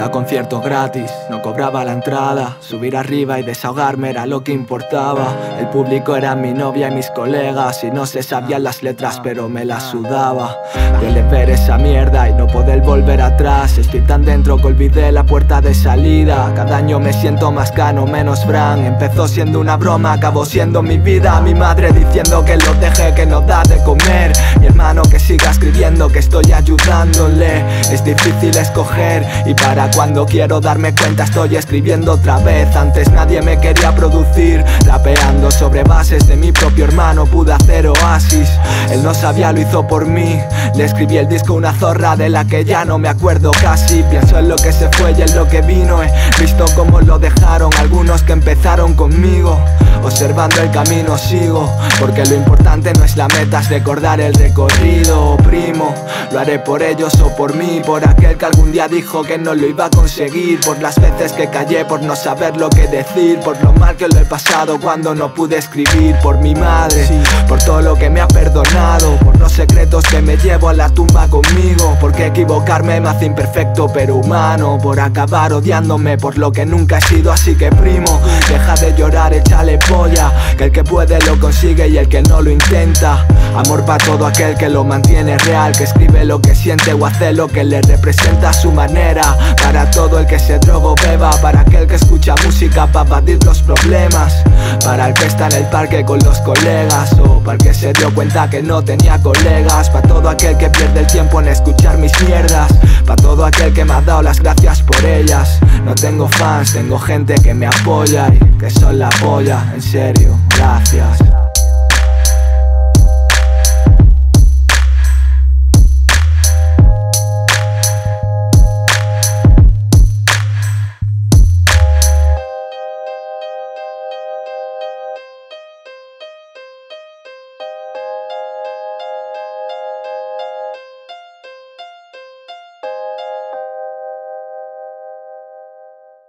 a conciertos gratis, no cobraba la entrada. Subir arriba y desahogarme era lo que importaba. El público era mi novia y mis colegas, y no se sabían las letras pero me las sudaba. Duele ver esa mierda y no poder volver atrás. Estoy tan dentro que olvidé la puerta de salida. Cada año me siento más cano, menos Fran. Empezó siendo una broma, acabó siendo mi vida. Mi madre diciendo que lo deje, que no da de comer. Mi hermano que siga escribiendo, que estoy ayudándole. Es difícil escoger y para cuando quiero darme cuenta estoy escribiendo otra vez. Antes nadie me quería producir, rapeando sobre bases de mi propio hermano pude hacer oasis. Él no sabía, lo hizo por mí. Le escribí el disco una zorra de la que ya no me acuerdo casi. Pienso en lo que se fue y en lo que vino. He visto cómo lo dejaron algunos que empezaron conmigo. Observando el camino sigo, porque lo importante no es la meta, es recordar el recorrido, primo. Lo haré por ellos o por mí, por aquel que algún día dijo que no lo iba a conseguir, por las veces que callé por no saber lo que decir, por lo mal que lo he pasado cuando no pude escribir, por mi madre, por todo lo que me ha perdonado, por los secretos que me llevo a la tumba conmigo, porque equivocarme me hace imperfecto pero humano, por acabar odiándome por lo que nunca he sido. Así que primo, deja de llorar, échale polla, que el que puede lo consigue y el que no lo intenta. Amor para todo aquel que lo mantiene real, que escribe lo que siente o hace lo que le representa a su manera. Para todo el que se droga o beba, para aquel que escucha música para evadir los problemas, para el que está en el parque con los colegas, o para el que se dio cuenta que no tenía colegas. Para todo aquel que pierde el tiempo en escuchar mis mierdas, para todo aquel que me ha dado las gracias por ellas. No tengo fans, tengo gente que me apoya y que son la polla, en serio, gracias.